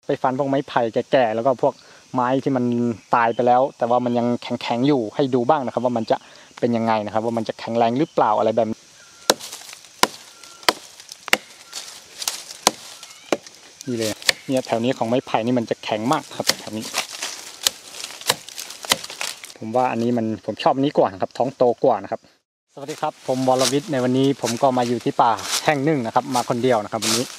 ไปฟันพวกไม้ไผ่แก่ๆแล้วก็พวกไม้ที่มันตายไปแล้วแต่ว่ามันยังแข็งๆอยู่ให้ดูบ้างนะครับว่ามันจะเป็นยังไงนะครับว่ามันจะแข็งแรงหรือเปล่าอะไรแบบนี้เลยเนี่ยแถวนี้ของไม้ไผ่นี่มันจะแข็งมากครับแถวนี้ผมว่าอันนี้ผมชอบนี้กว่านะครับท้องโตกว่านะครับสวัสดีครับผมวรวิทย์ในวันนี้ผมก็มาอยู่ที่ป่าแห่งหนึ่งนะครับมาคนเดียวนะครับวันนี้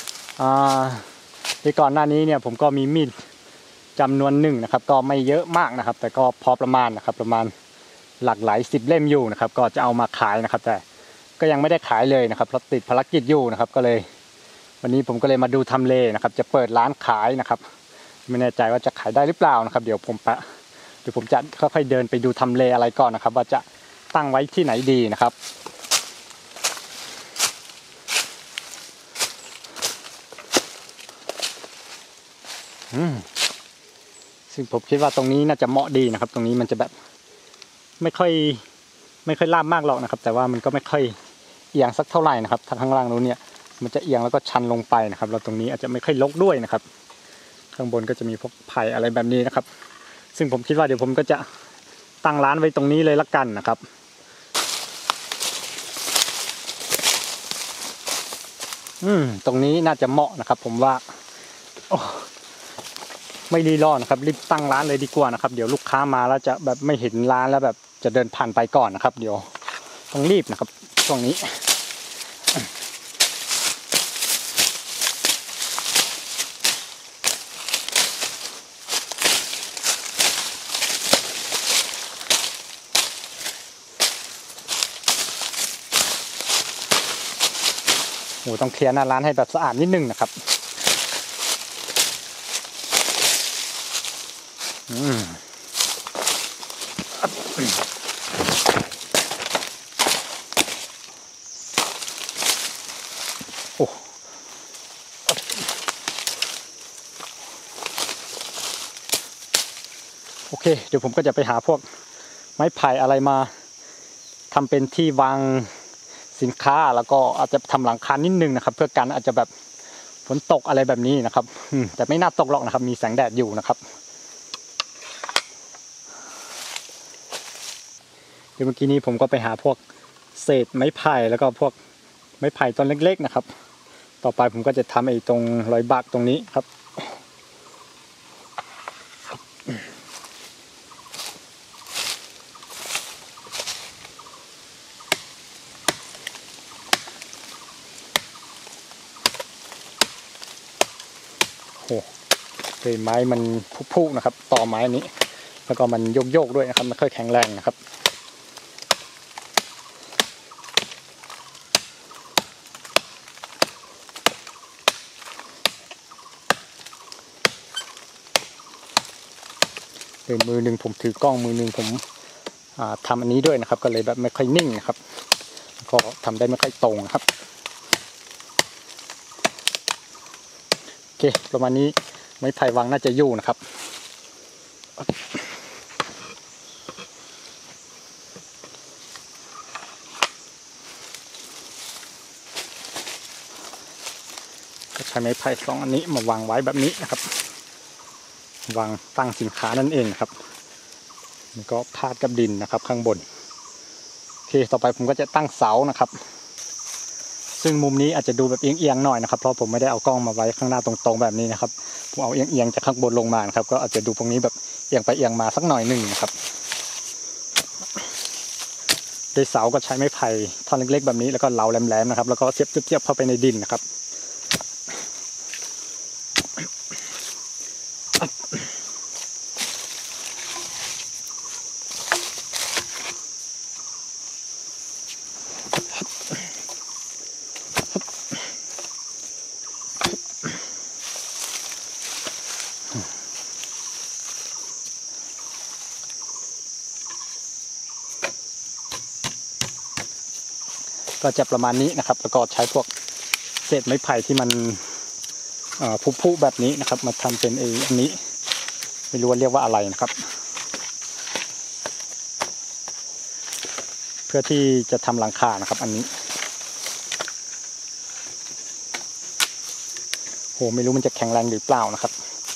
ที่ก่อนหน้านี้เนี่ยผมก็มีมีดจำนวนหนึ่งนะครับก็ไม่เยอะมากนะครับแต่ก็พอประมาณนะครับประมาณหลักหลาย10เล่มอยู่นะครับก็จะเอามาขายนะครับแต่ก็ยังไม่ได้ขายเลยนะครับเพราะติดภารกิจอยู่นะครับก็เลยวันนี้ผมก็เลยมาดูทำเลนะครับจะเปิดร้านขายนะครับไม่แน่ใจว่าจะขายได้หรือเปล่านะครับเดี๋ยวผมจะค่อยๆเดินไปดูทำเลอะไรก่อนนะครับว่าจะตั้งไว้ที่ไหนดีนะครับซึ่งผมคิดว่าตรงนี้น่าจะเหมาะดีนะครับตรงนี้มันจะแบบไม่ค่อยลาบมากหรอกนะครับแต่ว่ามันก็ไม่ค่อยเอียงสักเท่าไหร่นะครับทางข้างล่างนู้นเนี่ยมันจะเอียงแล้วก็ชันลงไปนะครับแล้วตรงนี้อาจจะไม่ค่อยรกด้วยนะครับข้างบนก็จะมีพวกไผ่อะไรแบบนี้นะครับซึ่งผมคิดว่าเดี๋ยวผมก็จะตั้งร้านไว้ตรงนี้เลยละกันนะครับตรงนี้น่าจะเหมาะนะครับผมว่าไม่รีรอนะครับรีบตั้งร้านเลยดีกว่านะครับเดี๋ยวลูกค้ามาแล้วจะแบบไม่เห็นร้านแล้วแบบจะเดินผ่านไปก่อนนะครับเดี๋ยวต้องรีบนะครับช่วงนี้โอ้ต้องเคลียร์หน้าร้านให้แบบสะอาดนิดนึงนะครับโอเคเดี๋ยวผมก็จะไปหาพวกไม้ไผ่อะไรมาทำเป็นที่วางสินค้าแล้วก็อาจจะทำหลังคานิดนึงนะครับเพื่อกันอาจจะแบบฝนตกอะไรแบบนี้นะครับแต่ไม่น่าตกหรอกนะครับมีแสงแดดอยู่นะครับเดี๋ยวเมื่อกี้นี้ผมก็ไปหาพวกเศษไม้ไผ่แล้วก็พวกไม้ไผ่ต้นเล็กๆนะครับต่อไปผมก็จะทำไอ้ตรงรอยบักตรงนี้ครับเลยไม้มันพุๆนะครับต่อไม้นี้แล้วก็มันโยกด้วยนะครับไม่ค่อยแข็งแรงนะครับโดยมือหนึ่งผมถือกล้องมือหนึ่งผมทำอันนี้ด้วยนะครับก็เลยแบบไม่ค่อยนิ่งนะครับก็ทำได้ไม่ค่อยตรงครับโอเคประมาณนี้ไม้ไผ่วางน่าจะอยู่นะครับก็ใช้ไม้ไผ่2อันนี้มาวางไว้แบบนี้นะครับวางตั้งสินค้านั่นเองครับมันก็พาดกับดินนะครับข้างบนโอเคต่อไปผมก็จะตั้งเสานะครับซึ่งมุมนี้อาจจะดูแบบเอียงๆหน่อยนะครับเพราะผมไม่ได้เอากล้องมาไว้ข้างหน้าตรงๆแบบนี้นะครับผมเอาเอียงๆจากข้างบนลงมานะครับก็อาจจะดูตรงนี้แบบเอียงไปเอียงมาสักหน่อยหนึ่งนะครับโดยเสาก็ใช้ไม้ไผ่ท่อนเล็กๆแบบนี้แล้วก็เหลาแหลมๆนะครับแล้วก็เสียบเข้าไปในดินนะครับก็จะประมาณนี้นะครับแล้วก็ใช้พวกเศษไม้ไผ่ที่มันพุๆแบบนี้นะครับมาทำเป็นอันนี้ไม่รู้ว่าเรียกว่าอะไรนะครับเพื่อที่จะทำหลังคานะครับอันนี้โหไม่รู้มันจะแข็งแรงหรือเปล่านะครับ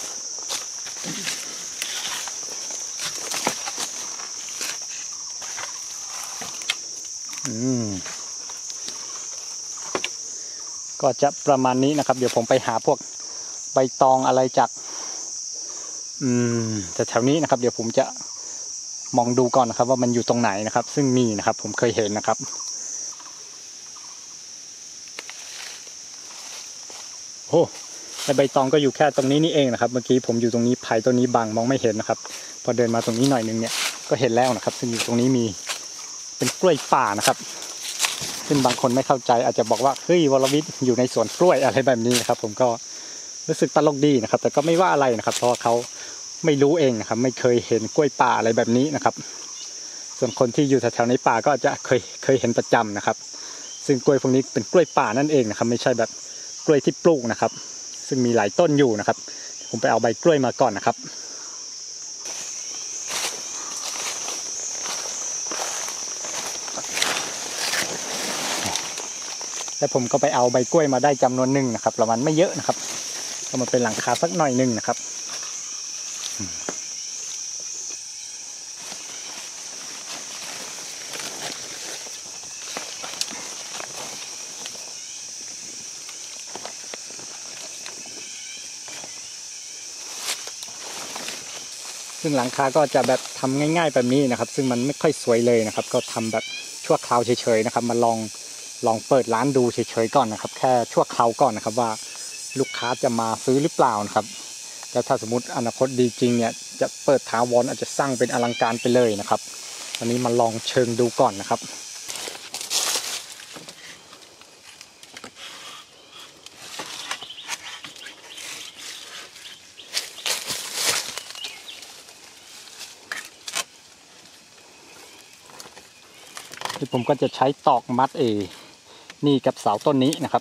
ก็จะประมาณนี้นะครับเดี๋ยวผมไปหาพวกใบตองอะไรจากแต่แถวนี้นะครับเดี๋ยวผมจะมองดูก่อนนะครับว่ามันอยู่ตรงไหนนะครับซึ่งมีนะครับผมเคยเห็นนะครับโอ้ใบตองก็อยู่แค่ตรงนี้นี่เองนะครับเมื่อกี้ผมอยู่ตรงนี้ไผ่ต้นนี้บังมองไม่เห็นนะครับพอเดินมาตรงนี้หน่อยนึงเนี่ยก็เห็นแล้วนะครับซึ่งอยู่ตรงนี้มีเป็นกล้วยป่านะครับซึ่งบางคนไม่เข้าใจอาจจะบอกว่าเฮ้ยวรวิทย์อยู่ในสวนกล้วยอะไรแบบนี้นะครับผมก็รู้สึกตลกดีนะครับแต่ก็ไม่ว่าอะไรนะครับเพราะเขาไม่รู้เองนะครับไม่เคยเห็นกล้วยป่าอะไรแบบนี้นะครับส่วนคนที่อยู่แถวๆในป่าก็จะเคยเห็นประจำนะครับซึ่งกล้วยพวกนี้เป็นกล้วยป่านั่นเองนะครับไม่ใช่แบบกล้วยที่ปลูกนะครับซึ่งมีหลายต้นอยู่นะครับผมไปเอาใบกล้วยมาก่อนนะครับแล้วผมก็ไปเอาใบกล้วยมาได้จำนวนหนึ่งนะครับประมาณไม่เยอะนะครับก็มาเป็นหลังคาสักหน่อยหนึ่งนะครับซึ่งหลังคาก็จะแบบทำง่ายๆแบบนี้นะครับซึ่งมันไม่ค่อยสวยเลยนะครับก็ทำแบบชั่วคราวเฉยๆนะครับมาลองเปิดร้านดูเฉยๆก่อนนะครับแค่ชั่วคราวก่อนนะครับว่าลูกค้าจะมาซื้อหรือเปล่านะครับแล้วถ้าสมมติอนาคตดีจริงเนี่ยจะเปิดถาวรอาจจะสร้างเป็นอลังการไปเลยนะครับอันนี้มาลองเชิงดูก่อนนะครับที่ผมก็จะใช้ตอกมัดนี่กับเสาต้นนี้นะครับ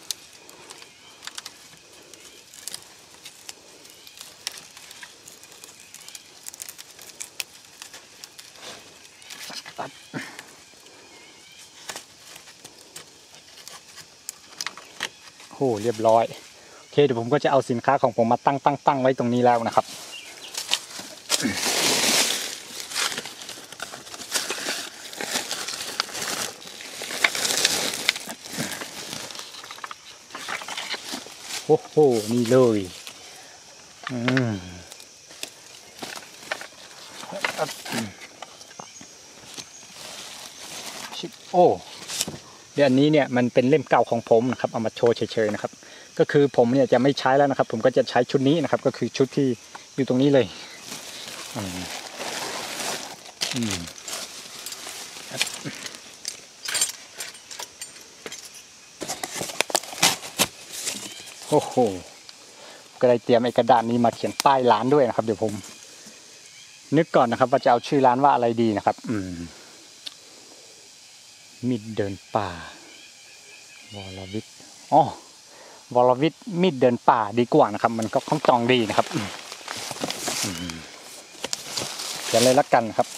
โอ้เรียบร้อยโอเคเดี๋ยวผมก็จะเอาสินค้าของผมมาตั้งไว้ตรงนี้แล้วนะครับโอ้โหนี่เลยโอ้เดี๋ยวอันนี้เนี่ยมันเป็นเล่มเก่าของผมนะครับเอามาโชว์เฉยๆนะครับก็คือผมเนี่ยจะไม่ใช้แล้วนะครับผมก็จะใช้ชุดนี้นะครับก็คือชุดที่อยู่ตรงนี้เลยโอ้โหก็ได้เตรียมกระดาษนี้มาเขียนป้ายร้านด้วยนะครับเดี๋ยวผมนึกก่อนนะครับว่าจะเอาชื่อร้านว่าอะไรดีนะครับมิตรเดินป่าวรวิทย์วรวิทย์มิตรเดินป่าดีกว่านะครับมันก็คล้องจองดีนะครับเขียนเลยละกันครับ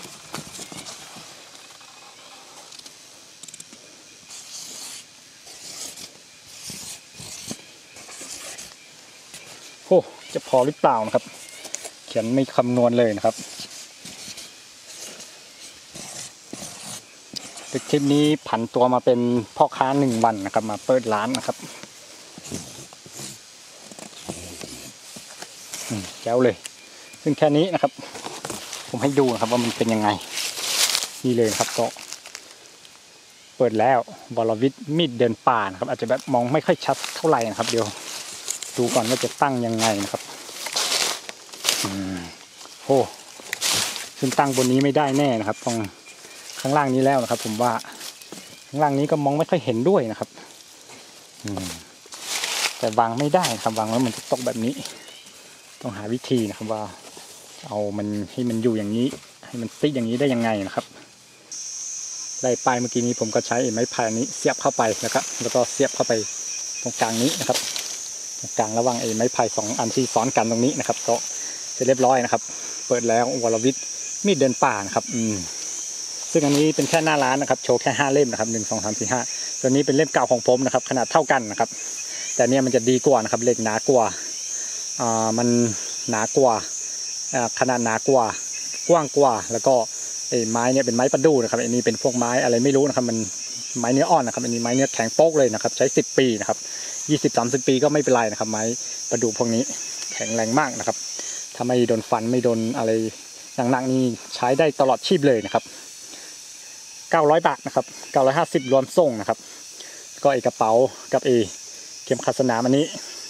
โอ้จะพอหรือเปล่านะครับเขียนไม่คำนวณเลยนะครับคลิปนี้ผันตัวมาเป็นพ่อค้า1 วันนะครับมาเปิดร้านนะครับแจ๋วเลยซึ่งแค่นี้นะครับผมให้ดูนะครับว่ามันเป็นยังไงนี่เลยครับก็เปิดแล้ววรวิทย์มิตรเดินป่านะครับอาจจะแบบมองไม่ค่อยชัดเท่าไหร่นะครับเดี๋ยวดูก่อนว่าจะตั้งยังไงนะครับโอ้ซึ่งตั้งบนนี้ไม่ได้แน่นะครับตรงข้างล่างนี้แล้วนะครับผมว่าข้างล่างนี้ก็มองไม่ค่อยเห็นด้วยนะครับแต่วางไม่ได้ครับวางแล้วมันจะตกแบบนี้ต้องหาวิธีนะครับว่าเอามันให้มันอยู่อย่างนี้ให้มันติดอย่างนี้ได้ยังไงนะครับได้ปลายเมื่อกี้นี้ผมก็ใช้ไม้พายนี้เสียบเข้าไปนะครับแล้วก็เสียบเข้าไปตรงกลางนี้นะครับตรงกลางระหว่างไม้พาย2 อันที่ซ้อนกันตรงนี้นะครับก็เสร็จเรียบร้อยนะครับเปิดแล้ววรวิทย์มีดเดินป่านะครับซึ่งอันนี้เป็นแค่หน้าร้านนะครับโชว์แค่5 เล่มนะครับ1 2 3 4 5ตัวนี้เป็นเล่มเก่าของผมนะครับขนาดเท่ากันนะครับแต่เนี่ยมันจะดีกว่านะครับเหล็กหนากว่ามันหนากว่าขนาดหนากว่ากว้างกว่าแล้วก็ไม้เนี่ยเป็นไม้ประดู่นะครับอันนี้เป็นพวกไม้อะไรไม่รู้นะครับมันไม้เนื้ออ่อนนะครับอันนี้ไม้เนื้อแข็งโป๊กเลยนะครับใช้10 ปีนะครับ20-30 ปีก็ไม่เป็นไรนะครับไม้ประดู่พวกนี้แข็งแรงมากนะครับถ้าไม่โดนฟันไม่โดนอะไรหนักๆนี่ใช้ได้ตลอดชีพเลยนะครับ900 บาทนะครับ950รวมส่งนะครับก็กระเป๋ากับเข็มขัดสนามอันนี้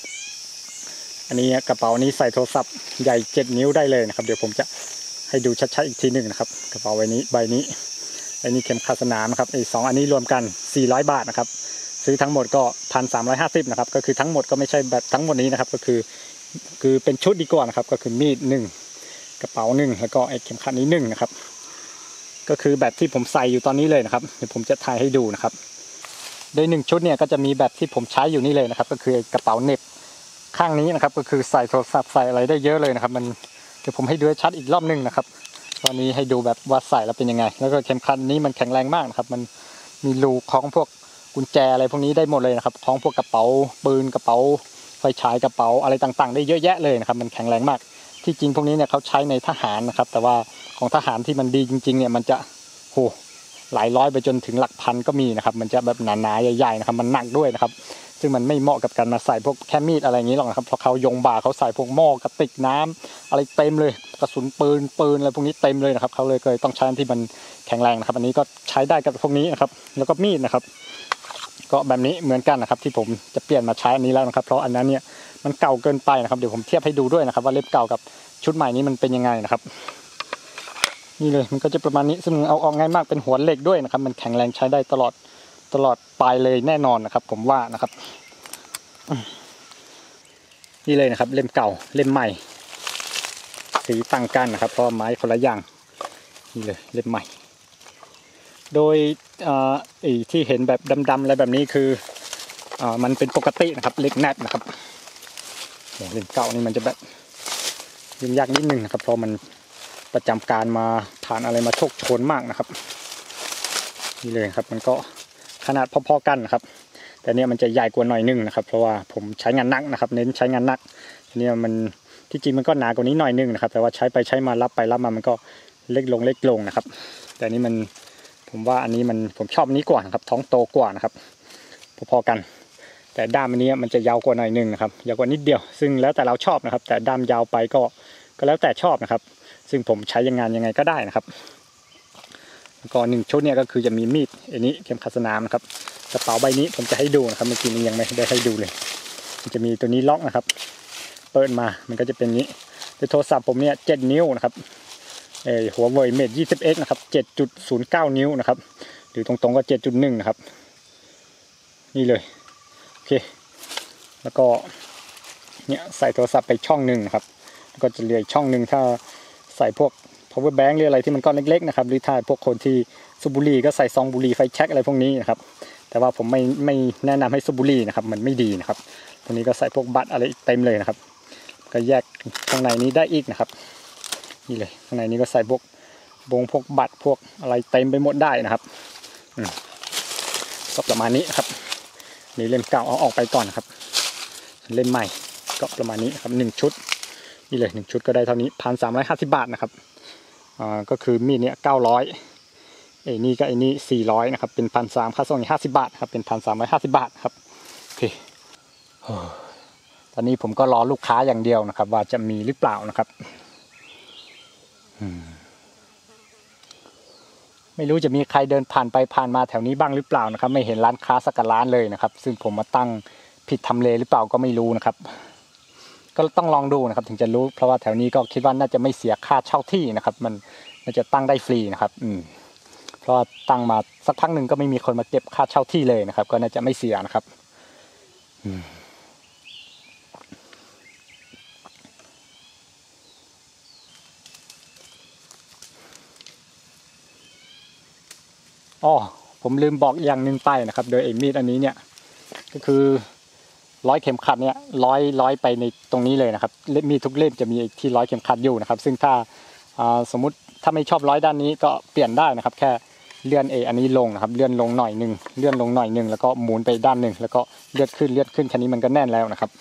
กระเป๋านี้ใส่โทรศัพท์ใหญ่7 นิ้วได้เลยนะครับเดี๋ยวผมจะให้ดูชัดๆอีกทีหนึ่งนะครับกระเป๋าใบนี้เข็มขัดสนามนะครับ2อันนี้รวมกัน400 บาทนะครับซื้อทั้งหมดก็1,350นะครับก็คือทั้งหมดก็ไม่ใช่แบบทั้งหมดนี้นะครับก็คือเป็นชุดดีกว่านะครับก็คือมีด1กระเป๋า1แล้วก็เข็มขัดนี้1นะครับก็คือแบบที่ผมใส่อยู่ตอนนี้เลยนะครับเดี๋ยวผมจะถ่ายให้ดูนะครับโดย1ชุดเนี่ยก็จะมีแบบที่ผมใช้อยู่นี่เลยนะครับก็คือกระเป๋าเหน็บข้างนี้นะครับก็คือใส่โทรศัพท์ใส่อะไรได้เยอะเลยนะครับมันเดี๋ยวผมให้ดูชัดอีกรอบนึงนะครับตอนนี้ให้ดูแบบว่าใส่แล้วเป็นยังไงแล้วก็เข็มขัดนี้มันแข็งแรงมากนะครับมันมีรูคล้องพวกกุญแจอะไรพวกนี้ได้หมดเลยนะครับคล้องพวกกระเป๋าปืนกระเป๋าไฟฉายกระเป๋าอะไรต่างๆได้เยอะแยะเลยนะครับมันแข็งแรงมากที่จริงพวกนี้เนี่ยเขาใช้ในทหารนะครับแต่ว่าของทหารที่มันดีจริงๆเนี่ยมันจะหลายร้อยไปจนถึงหลักพันก็มีนะครับมันจะแบบหนาๆใหญ่ๆนะครับมันหนักด้วยนะครับซึ่งมันไม่เหมาะกับการมาใส่พวกแค่มีดอะไรอย่างนี้หรอกนะครับเพราะเขายงบ่าเขาใส่พวกหม้อกระติกน้ำอะไรเต็มเลยกระสุนปืนอะไรพวกนี้เต็มเลยนะครับเขาเลยต้องใช้ที่มันแข็งแรงนะครับอันนี้ก็ใช้ได้กับพวกนี้นะครับแล้วก็มีดนะครับก็แบบนี้เหมือนกันนะครับที่ผมจะเปลี่ยนมาใช้อันนี้แล้วนะครับเพราะอันนั้นเนี่ยมันเก่าเกินไปนะครับเดี๋ยวผมเทียบให้ดูด้วยนะครับว่าเล็บเก่ากับชุดใหม่นี้มันเป็นยังไงนะครับนี่เลยมันก็จะประมาณนี้ซึ่งเอาออกง่ายมากเป็นหัวเหล็กด้วยนะครับมันแข็งแรงใช้ได้ตลอดไปเลยแน่นอนนะครับผมว่านะครับนี่เลยนะครับเล่มเก่าเล่มใหม่สีต่างกันนะครับเพราะไม้คนละอย่างนี่เลยเล่มใหม่โดยที่เห็นแบบดำๆอะไรแบบนี้คือมันเป็นปกตินะครับเล็กแนบนะครับเล่มเก่านี่มันจะแบบยุ่งยากนิดนึงนะครับเพราะมันประจำการมาผ่านอะไรมาโชคโชนมากนะครับนี่เลยครับมันก็ขนาดพอๆกันนะครับแต่เนี่ยมันจะใหญ่กว่าหน่อยนึงนะครับเพราะว่าผมใช้งานหนักนะครับเน้นใช้งานหนักเนี่ยมันที่จริงมันก็หนากว่านี้หน่อยนึงนะครับแต่ว่าใช้ไปใช้มารับไปรับมามันก็เล็กลงนะครับแต่นี่มันผมว่าอันนี้ผมชอบนี้กว่านะครับท้องโตกว่านะครับพอๆกันแต่ด้ามอันนี้มันจะยาวกว่าหน่อยนึงนะครับยาวกว่านิดเดียวซึ่งแล้วแต่เราชอบนะครับแต่ด้ามยาวไปก็แล้วแต่ชอบนะครับซึ่งผมใช้ยังไงก็ได้นะครับก็1ชุดเนี่ยก็คือจะมีมีดอันนี้เข็มขัดสนามนะครับกระเป๋าใบนี้ผมจะให้ดูนะครับเมื่อกี้นี้ยังไม่ได้ให้ดูเลยมันจะมีตัวนี้ล็อกนะครับเปิดมามันก็จะเป็นนี้ในโทรศัพท์ผมเนี่ย7 นิ้วนะครับหัวเว่ยMate 20X นะครับ 7.09 นิ้วนะครับหรือตรงๆก็ 7.1 นะครับนี่เลยโอเคแล้วก็เนี่ยใส่โทรศัพท์ไปช่องนึงนะครับแล้วก็จะเหลืออีกช่องนึงถ้าใส่พวก power bank หรืออะไรที่มันก้อนเล็กๆนะครับหรือถ้าพวกคนที่สูบบุหรี่ก็ใส่ซองบุหรี่ไฟแช็กอะไรพวกนี้นะครับแต่ว่าผมไม่แนะนำให้สูบบุหรี่นะครับมันไม่ดีนะครับตรงนี้ก็ใส่พวกบัตรอะไรเต็มเลยนะครับก็แยกข้างในนี้ได้อีกนะครับนี่เลยข้างในนี้ก็ใส่พวกบัตรพวกอะไรเต็มไปหมดได้นะครับก็ประมาณนี้ครับนี่เล่มเก่าเอาออกไปก่อนนะครับเล่มใหม่ก็ประมาณนี้ครับ1 ชุดนี่เลย1 ชุดก็ได้เท่านี้1,350 บาทนะครับก็คือมีดเนี้ย900นี่ก็นี่400นะครับเป็น1,300ค่าส่งอีก50 บาทครับเป็น1,350 บาทครับโอเคตอนนี้ผมก็รอลูกค้าอย่างเดียวนะครับว่าจะมีหรือเปล่านะครับไม่รู้จะมีใครเดินผ่านไปผ่านมาแถวนี้บ้างหรือเปล่านะครับไม่เห็นร้านค้าสักร้านเลยนะครับซึ่งผมมาตั้งผิดทำเลหรือเปล่าก็ไม่รู้นะครับก็ต้องลองดูนะครับถึงจะรู้เพราะว่าแถวนี้ก็คิดว่าน่าจะไม่เสียค่าเช่าที่นะครับมันน่าจะตั้งได้ฟรีนะครับเพราะตั้งมาสักพักหนึ่งก็ไม่มีคนมาเก็บค่าเช่าที่เลยนะครับก็น่าจะไม่เสียนะครับผมลืมบอกอย่างหนึ่งไปนะครับโดยมีดอันนี้เนี่ยก็คือร้อยเข็มขัดเนี่ยร้อยไปในตรงนี้เลยนะครับมีทุกเล่มจะมีที่ร้อยเข็มขัดอยู่นะครับซึ่งถ้าสมมุติถ้าไม่ชอบร้อยด้านนี้ก็เปลี่ยนได้นะครับแค่เลื่อนอันนี้ลงนะครับเลื่อนลงหน่อยหนึ่งแล้วก็หมุนไปด้านหนึ่งแล้วก็เลื่อนขึ้นแค่นี้มันก็แน่นแล้วนะครับ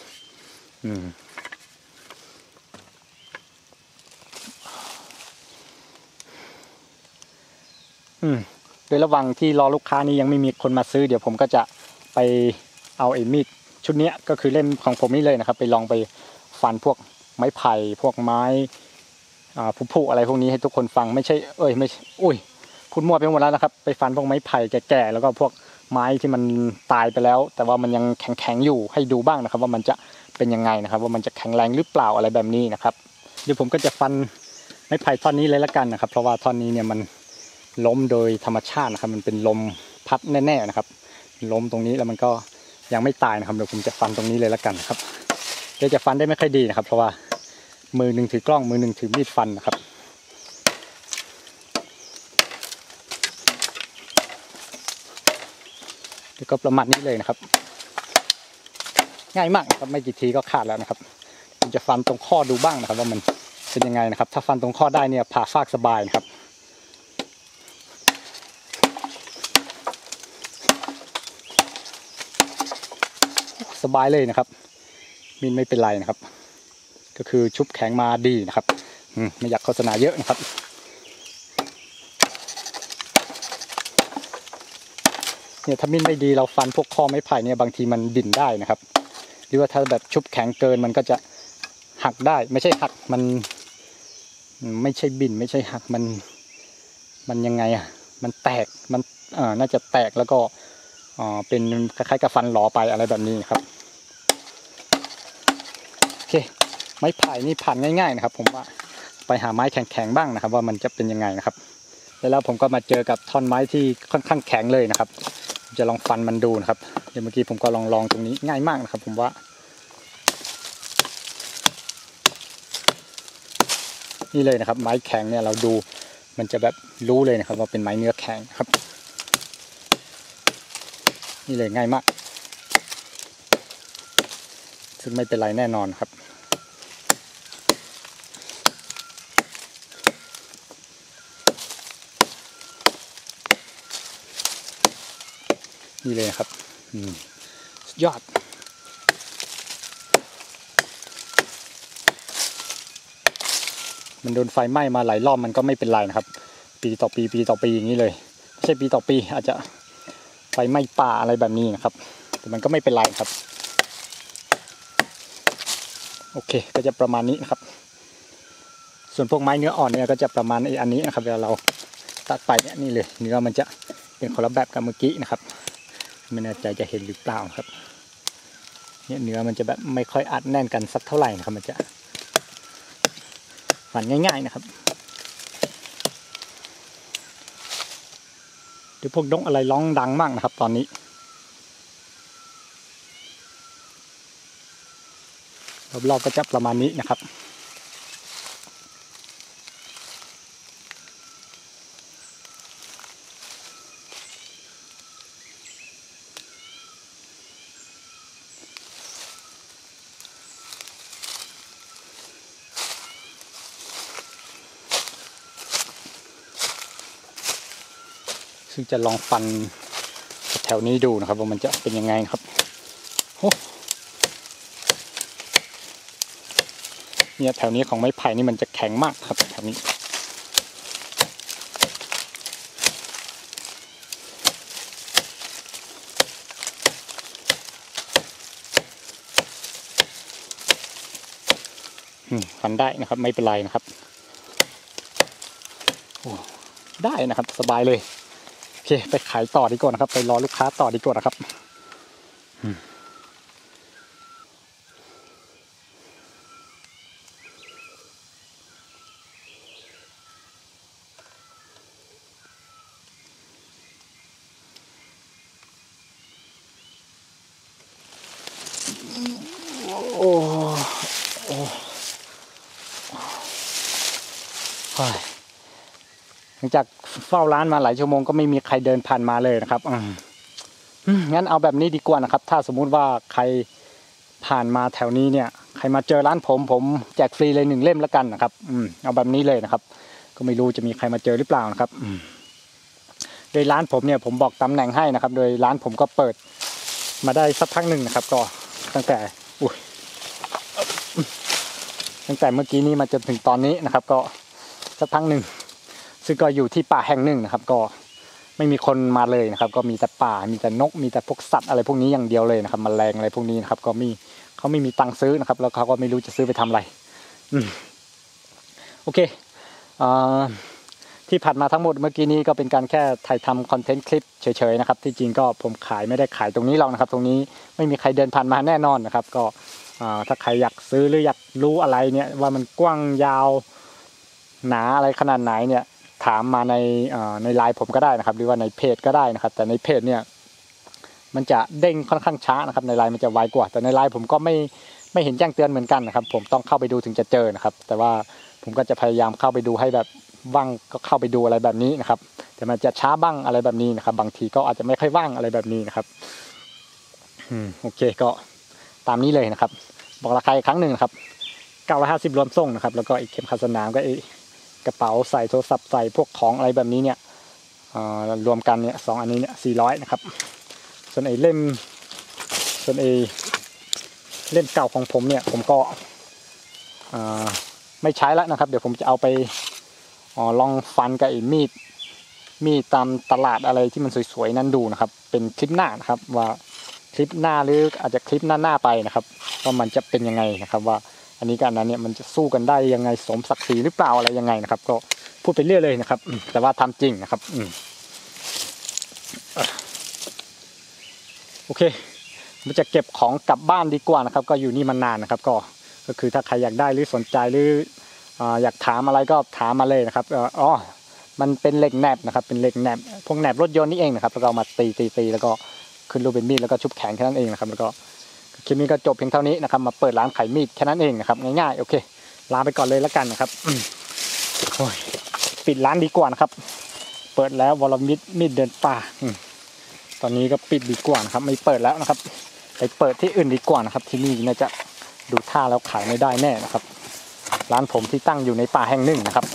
โดยระหว่างที่รอลูกค้านี้ยังไม่มีคนมาซื้อเดี๋ยวผมก็จะไปเอามีดชุดนี้ก็คือเล่มของผมนี่เลยนะครับไปลองไปฟันพวกไม้ไผ่พวกไม้ผุอะไรพวกนี้ให้ทุกคนฟังไม่ใช่ไม่อุ้ยพูดมั่วไปหมดแล้วนะครับไปฟันพวกไม้ไผ่แก่ๆแล้วก็พวกไม้ที่มันตายไปแล้วแต่ว่ามันยังแข็งอยู่ให้ดูบ้างนะครับว่ามันจะเป็นยังไงนะครับว่ามันจะแข็งแรงหรือเปล่าอะไรแบบนี้นะครับเดี๋ยวผมก็จะฟันไม้ไผ่ท่อนนี้เลยละกันนะครับเพราะว่าท่อนนี้เนี่ยมันล้มโดยธรรมชาตินะครับมันเป็นลมพัดแน่ๆนะครับล้มตรงนี้แล้วมันก็ยังไม่ตายนะครับเดี๋ยวผมจะฟันตรงนี้เลยละกันครับเดี๋ยวจะฟันได้ไม่ค่อยดีนะครับเพราะว่ามือหนึ่งถือกล้องมือหนึ่งถือมีดฟันนะครับแล้วก็ประมาณนี้เลยนะครับง่ายมากครับไม่กี่ทีก็ขาดแล้วนะครับผมจะฟันตรงข้อดูบ้างนะครับว่ามันเป็นยังไงนะครับถ้าฟันตรงข้อได้เนี่ยผ่าฟากสบายนะครับสบายเลยนะครับมีดไม่เป็นไรนะครับก็คือชุบแข็งมาดีนะครับไม่อยากโฆษณาเยอะนะครับเนี่ยถ้ามีดไม่ดีเราฟันพวกข้อไม้ไผ่เนี่ยบางทีมันดิ่นได้นะครับหรือว่าถ้าแบบชุบแข็งเกินมันก็จะหักได้ไม่ใช่หักมันไม่ใช่บิ่นไม่ใช่หักมันยังไงอ่ะมันแตกมันน่าจะแตกแล้วก็เป็นคล้ายๆกับฟันหลอไปอะไรแบบนี้ครับโอเคไม้ไผ่นี่ผ่านง่ายๆนะครับผมว่าไปหาไม้แข็งๆบ้างนะครับว่ามันจะเป็นยังไงนะครับแล้วผมก็มาเจอกับท่อนไม้ที่ค่อนข้างแข็งเลยนะครับจะลองฟันมันดูนะครับเดี๋ยวเมื่อกี้ผมก็ลองตรงนี้ง่ายมากนะครับผมว่านี่เลยนะครับไม้แข็งเนี่ยเราดูมันจะแบบรู้เลยนะครับว่าเป็นไม้เนื้อแข็งครับนี่เลยง่ายมากซึ่งไม่เป็นไรแน่นอนครับนี่เลยครับยอดมันโดนไฟไหม้มาหลายรอบมันก็ไม่เป็นไรนะครับปีต่อปีอย่างนี้เลยไม่ใช่ปีต่อปีอาจจะไฟไหม้ป่าอะไรแบบนี้นะครับแต่มันก็ไม่เป็นไรครับโอเคก็จะประมาณนี้นะครับส่วนพวกไม้เนื้ออ่อนเนี่ยก็จะประมาณอันนี้นะครับเวลาเราตัดไปเนี่ยนี่เลยเนื้อมันจะเป็นคนละแบบกับเมื่อกี้นะครับไม่แน่ใจจะเห็นหรือเปล่าครับเนี่ยเนื้อมันจะแบบไม่ค่อยอัดแน่นกันสักเท่าไหร่นะครับมันจะฟันง่ายๆนะครับเดี๋ยวพวกดงอะไรร้องดังมากนะครับตอนนี้รอบๆก็จะประมาณนี้นะครับซึ่งจะลองฟันแถวนี้ดูนะครับว่ามันจะเป็นยังไงครับโอ้เนี่ยแถวนี้ของไม้ไผ่นี่มันจะแข็งมากครับแถวนี้ฟันได้นะครับไม่เป็นไรนะครับได้นะครับสบายเลยโอเคไปขายต่อดีกว่านะครับไปรอลูกค้าต่อดีกว่านะครับโอ้หลังจากเฝ้าร้านมาหลายชั่วโมงก็ไม่มีใครเดินผ่านมาเลยนะครับงั้นเอาแบบนี้ดีกว่านะครับถ้าสมมุติว่าใครผ่านมาแถวนี้เนี่ยใครมาเจอร้านผมแจกฟรีเลย1 เล่มแล้วกันนะครับเอาแบบนี้เลยนะครับก็ไม่รู้จะมีใครมาเจอหรือเปล่านะครับโดยร้านผมเนี่ยผมบอกตำแหน่งให้นะครับโดยร้านผมก็เปิดมาได้สักพักหนึ่งนะครับก็ตั้งแต่เมื่อกี้นี้มาจนถึงตอนนี้นะครับก็สักพักหนึ่งซึ่งก็อยู่ที่ป่าแห่งหนึ่งนะครับก็ไม่มีคนมาเลยนะครับก็มีแต่ป่ามีแต่นกมีแต่พวกสัตว์อะไรพวกนี้อย่างเดียวเลยนะครับแมลงอะไรพวกนี้นะครับก็เขาไม่มีตังค์ซื้อนะครับแล้วเขาก็ไม่รู้จะซื้อไปทำอะไรโอเคที่ผ่านมาทั้งหมดเมื่อกี้นี้ก็เป็นการแค่ถ่ายทำคอนเทนต์คลิปเฉยๆนะครับที่จริงก็ผมไม่ได้ขายตรงนี้หรอกนะครับตรงนี้ไม่มีใครเดินผ่านมาแน่นอนนะครับก็ถ้าใครอยากซื้อหรืออยากรู้อะไรเนี่ยว่ามันกว้างยาวหนาอะไรขนาดไหนเนี่ยถามมาในไลน์ผมก็ได้นะครับหรือว่าในเพจก็ได้นะครับแต่ในเพจเนี่ยมันจะเด้งค่อนข้างช้านะครับในไลน์มันจะไวกว่าแต่ในไลน์ผมก็ไม่เห็นแจ้งเตือนเหมือนกันนะครับผมต้องเข้าไปดูถึงจะเจอนะครับแต่ว่าผมก็จะพยายามเข้าไปดูให้แบบว่างก็เข้าไปดูอะไรแบบนี้นะครับแต่มันจะช้าบ้างอะไรแบบนี้นะครับบางทีก็อาจจะไม่ค่อยว่างอะไรแบบนี้นะครับโอเคก็ตามนี้เลยนะครับบอกราคาอีกครั้งหนึ่งนะครับ950รวมส่งนะครับแล้วก็อีกเข็มขัดสนามก็กระเป๋าใส่โทรศัพท์ใส่พวกของอะไรแบบนี้เนี่ยรวมกันเนี่ย2อันนี้เนี่ย400นะครับส่วนเล่มเก่าของผมเนี่ยผมก็ไม่ใช้แล้วนะครับเดี๋ยวผมจะเอาไปลองฟันกับมีดตามตลาดอะไรที่มันสวยๆนั่นดูนะครับเป็นคลิปหน้านะครับว่าคลิปหน้าหรืออาจจะคลิปหน้าไปนะครับว่ามันจะเป็นยังไงนะครับว่าอันนี้กับอันนั้นเนี่ยมันจะสู้กันได้ยังไงสมศักดิ์ศรีหรือเปล่าอะไรยังไงนะครับก็พูดไปเรื่อยเลยนะครับแต่ว่าทำจริงนะครับโอเคมันจะเก็บของกลับบ้านดีกว่านะครับก็อยู่นี่มานานนะครับก็คือถ้าใครอยากได้หรือสนใจหรืออยากถามอะไรก็ถามมาเลยนะครับมันเป็นเหล็กแหนบนะครับเป็นเหล็กแหนบพวกแหนบรถยนต์นี่เองนะครับแล้วก็มาตีแล้วก็ขึ้นรูปเป็นมีดแล้วก็ชุบแข็งแค่นั้นเองนะครับแล้วก็คลิปนี้ก็จบเพียงเท่านี้นะครับมาเปิดร้านขายมีดแค่นั้นเองนะครับง่ายๆโอเคลาไปก่อนเลยแล้วกันนะครับปิดร้านดีกว่านะครับเปิดแล้ววรมีดเดินป่าตอนนี้ก็ปิดดีกว่านะครับไม่เปิดแล้วนะครับไปเปิดที่อื่นดีกว่านะครับที่นี่น่าจะดูท่าแล้วขายไม่ได้แน่นะครับร้านผมที่ตั้งอยู่ในป่าแห่งหนึ่งนะครับ